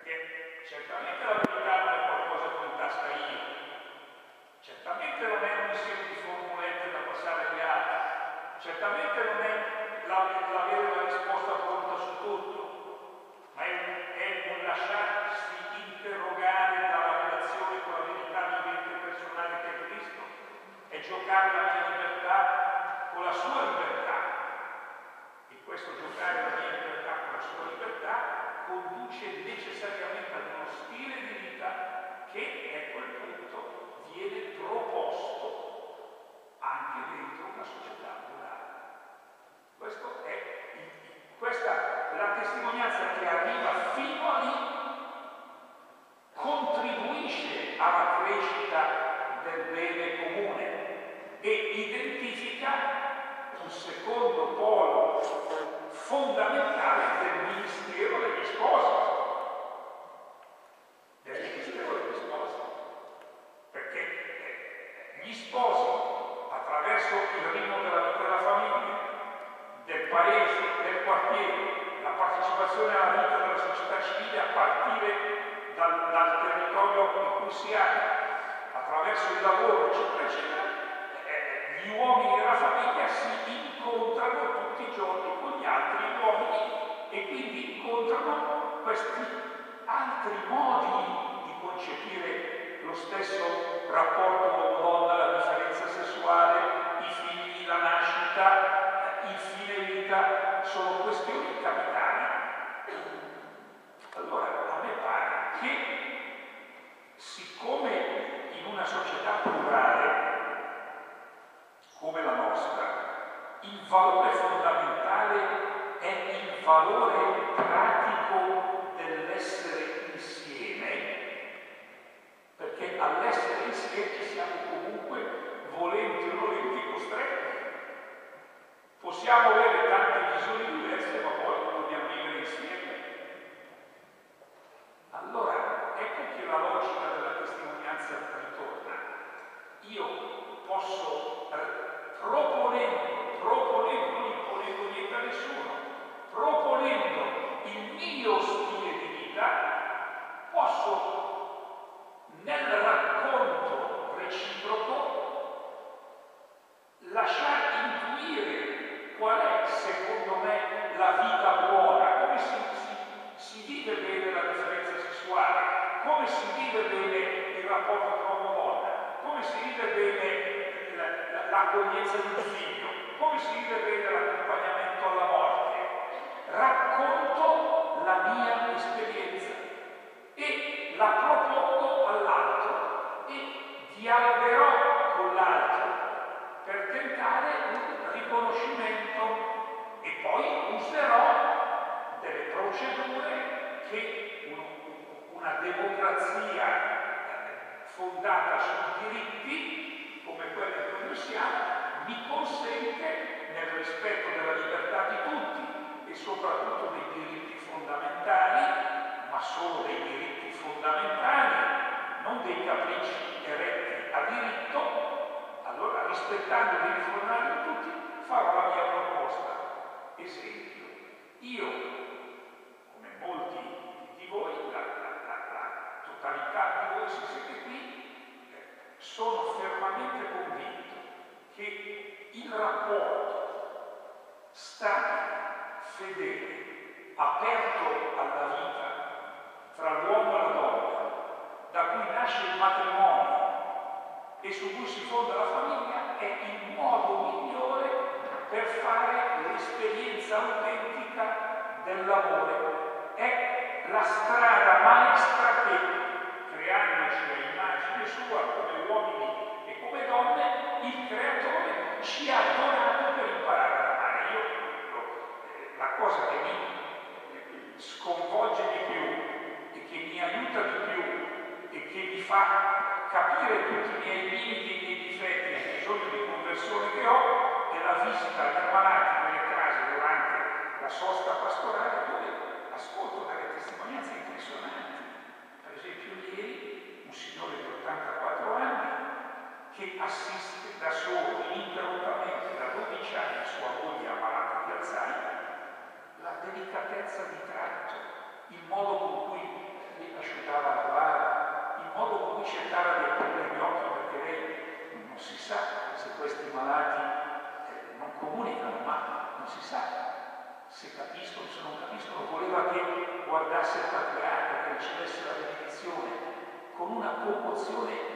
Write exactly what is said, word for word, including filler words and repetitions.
perché certamente la verità non è qualcosa che ho in tasca io, certamente non è un insieme di formulette da passare agli altri, certamente non è l'avere la risposta pronta su tutto, ma è un, è un lasciarsi interrogare dalla relazione con la verità vivente e personale che è Cristo, è giocare la mia libertà con la sua libertà, e questo giocare la mia libertà con la sua libertà conduce necessariamente ad uno stile di vita che a quel punto viene proposto anche dentro una società plurale. Questo è il, questa la testimonianza che arriva fino a lì contribuisce alla crescita del bene comune e identifica un secondo polo fondamentale del ministero degli sposi. Del ministero degli sposi. Perché gli sposi, attraverso il ritmo della vita della famiglia, del paese, del quartiere, la partecipazione alla vita della società civile a partire dal, dal territorio in cui si ha, attraverso il lavoro, eccetera, eccetera, eh, gli uomini della famiglia si incontrano tutti i giorni con gli altri uomini e quindi incontrano questi altri modi di concepire lo stesso rapporto uomo-donna, la differenza sessuale, i figli, la nascita, il fine vita, sono questioni capitali. Allora, a me pare che, siccome in una società plurale come la nostra, il valore fondamentale è il valore pratico dell'essere insieme, perché all'essere insieme siamo comunque, volenti o nolenti, costretti. Possiamo avere tante visioni diverse, ma poi dobbiamo vivere insieme. Allora, ecco che la logica della testimonianza ritorna. Io posso, proponendo, proponendo, non imponendo niente a nessuno, proponendo il mio stile di vita, posso, nel racconto reciproco, lasciar intuire qual è, secondo me, la vita buona, come si, si, si vive bene la differenza sessuale, come si vive bene il rapporto tra uomo e donna, come si vive bene l'accoglienza di un figlio, come si vive bene l'accompagnamento alla morte. Racconto la mia esperienza e la propongo all'altro e dialogherò con l'altro per tentare un riconoscimento e poi userò delle procedure che una democrazia fondata sui diritti, come quella in cui noi siamo, mi consente, nel rispetto della libertà di tutti e soprattutto dei diritti fondamentali, ma solo dei diritti fondamentali, non dei capricci eretti a diritto, allora rispettando i diritti fondamentali di tutti, farò la mia proposta. Esempio, io, come molti di voi, la, la, la, la totalità di voi, se siete qui, sono fermamente convinto che il rapporto stabile, fedele, aperto alla vita tra l'uomo e la donna, da cui nasce il matrimonio e su cui si fonda la famiglia, è il modo migliore per fare l'esperienza autentica dell'amore. È la strada maestra che, creandoci a immagine sua come uomini e come donne, il Creatore ci ha donato per imparare ad amare. Io, la cosa che mi sconvolge di più e che mi aiuta di più e che mi fa capire tutti i miei limiti e i miei difetti e il bisogno di conversione che ho è la visita agli ammalati nelle case durante la sosta pastorale, dove ascolto delle testimonianze impressionanti. Per esempio ieri un signore di ottantaquattro anni che assiste da solo, ininterrottamente, da dodici anni sua moglie ammalata di Alzheimer, la delicatezza di tratto, il modo con cui cercava di aprire gli occhi perché lei non si sa se questi malati eh, non comunicano, ma non si sa se capiscono, se non capiscono. Voleva che guardasse il patriarca, che ricevesse la benedizione con una commozione